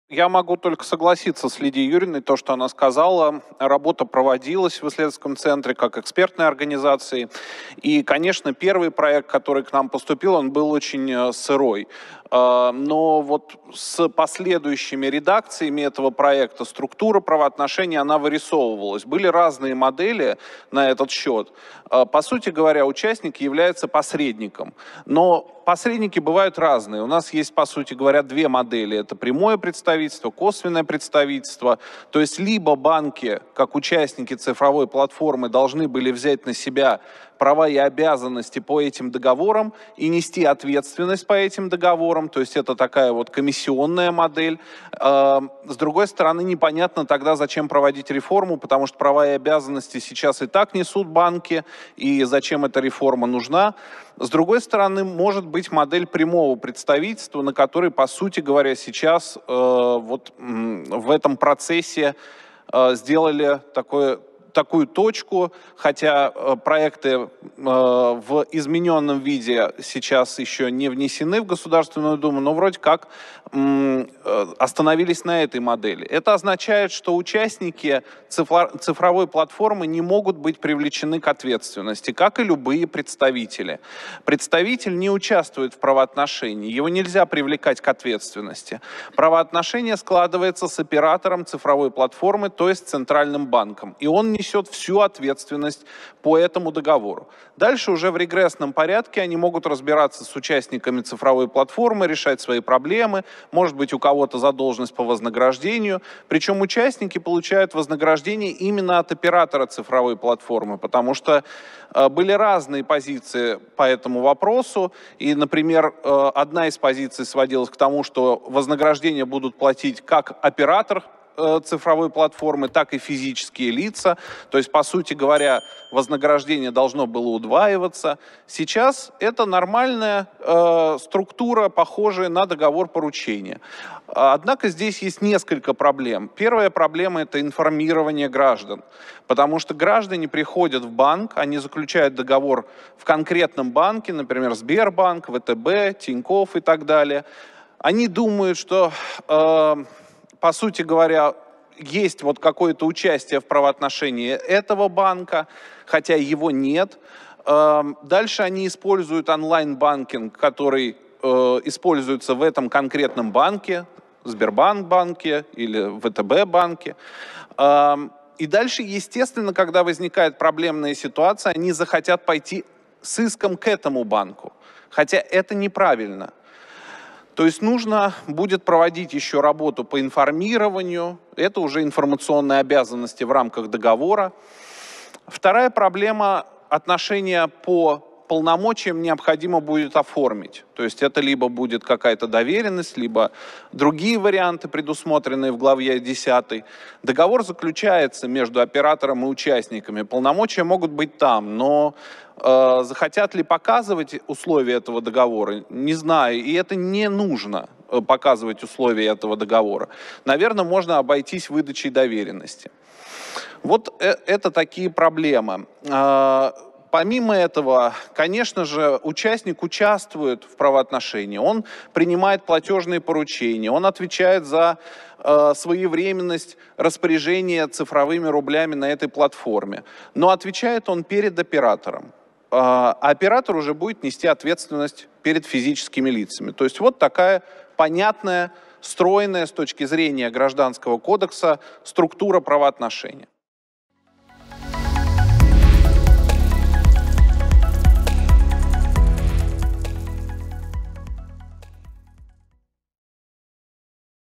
Я могу только согласиться с Лидией Юрьевной, то, что она сказала. Работа проводилась в исследовательском центре как экспертной организации. И, конечно, первый проект, который к нам поступил, он был очень сырой. Но вот с последующими редакциями этого проекта структура правоотношений, она вырисовывалась. Были разные модели на этот счет. По сути говоря, участник является посредником. Но посредники бывают разные. У нас есть, по сути говоря, две модели. Это прямое представительство, косвенное представительство. То есть либо банки, как участники цифровой платформы, должны были взять на себя права и обязанности по этим договорам и нести ответственность по этим договорам. То есть это такая вот комиссионная модель. С другой стороны, непонятно тогда, зачем проводить реформу, потому что права и обязанности сейчас и так несут банки, и зачем эта реформа нужна. С другой стороны, может быть модель прямого представительства, на которой, по сути говоря, сейчас вот в этом процессе сделали такую точку, хотя проекты в измененном виде сейчас еще не внесены в Государственную Думу, но вроде как остановились на этой модели. Это означает, что участники цифровой платформы не могут быть привлечены к ответственности, как и любые представители. Представитель не участвует в правоотношении, его нельзя привлекать к ответственности. Правоотношение складывается с оператором цифровой платформы, то есть Центральным банком, и он несет всю ответственность по этому договору. Дальше уже в регрессном порядке они могут разбираться с участниками цифровой платформы, решать свои проблемы, может быть, у кого-то задолженность по вознаграждению. Причем участники получают вознаграждение именно от оператора цифровой платформы, потому что были разные позиции по этому вопросу. И, например, одна из позиций сводилась к тому, что вознаграждение будут платить как оператор цифровой платформы, так и физические лица. То есть, по сути говоря, вознаграждение должно было удваиваться. Сейчас это нормальная структура, похожая на договор поручения. Однако здесь есть несколько проблем. Первая проблема – это информирование граждан. Потому что граждане приходят в банк, они заключают договор в конкретном банке, например, Сбербанк, ВТБ, Тинькофф и так далее. Они думают, что по сути говоря, есть вот какое-то участие в правоотношении этого банка, хотя его нет. Дальше они используют онлайн-банкинг, который используется в этом конкретном банке, Сбербанк-банке или ВТБ-банке. И дальше, естественно, когда возникает проблемная ситуация, они захотят пойти с иском к этому банку, хотя это неправильно. То есть нужно будет проводить еще работу по информированию. Это уже информационные обязанности в рамках договора. Вторая проблема – отношения по полномочиям необходимо будет оформить. То есть это либо будет какая-то доверенность, либо другие варианты, предусмотренные в главе 10. Договор заключается между оператором и участниками. Полномочия могут быть там, но захотят ли показывать условия этого договора, не знаю. И это не нужно показывать условия этого договора. Наверное, можно обойтись выдачей доверенности. Вот это такие проблемы. Помимо этого, конечно же, участник участвует в правоотношении, он принимает платежные поручения, он отвечает за своевременность распоряжения цифровыми рублями на этой платформе. Но отвечает он перед оператором. А оператор уже будет нести ответственность перед физическими лицами. То есть вот такая понятная, стройная с точки зрения Гражданского кодекса структура правоотношений.